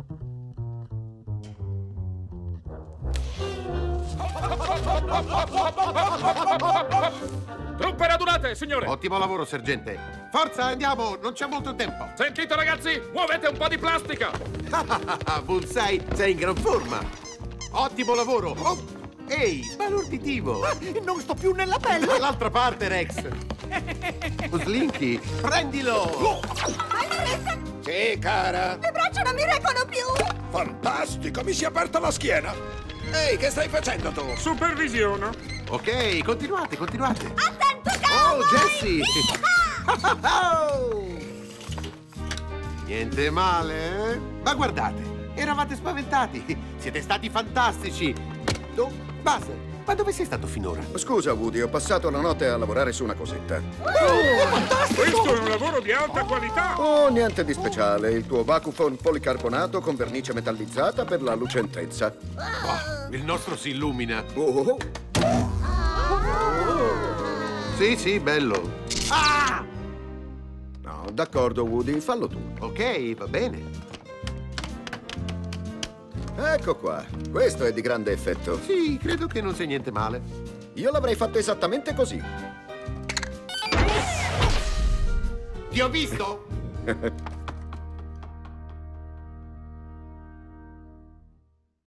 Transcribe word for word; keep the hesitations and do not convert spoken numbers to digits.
Truppe radunate, signore! Ottimo lavoro, sergente. Forza, andiamo, non c'è molto tempo. Sentite, ragazzi, muovete un po' di plastica! Bullseye, sei in gran forma. Ottimo lavoro. Oh, ehi, sbalorditivo. Ah, non sto più nella pelle! Dall'altra parte, Rex. Slinky, prendilo! Oh. Sì, cara. Le braccia non mi reggono più! Fantastico, mi si è aperta la schiena. Ehi, che stai facendo tu? Supervisione. Ok, continuate, continuate. Attento, cowboy! Oh, Jessie! Niente male, eh? Ma guardate, eravate spaventati. Siete stati fantastici. Oh, Buzz, ma dove sei stato finora? Scusa, Woody, ho passato la notte a lavorare su una cosetta. Questo è un lavoro di alta qualità! Oh, niente di speciale. Il tuo Vacufone policarbonato con vernice metallizzata per la lucentezza. Oh, il nostro si illumina. Oh. Sì, sì, bello. Ah! No, d'accordo, Woody, fallo tu. Ok, va bene. Ecco qua. Questo è di grande effetto. Sì, credo che non sia niente male. Io l'avrei fatto esattamente così. Ti ho visto?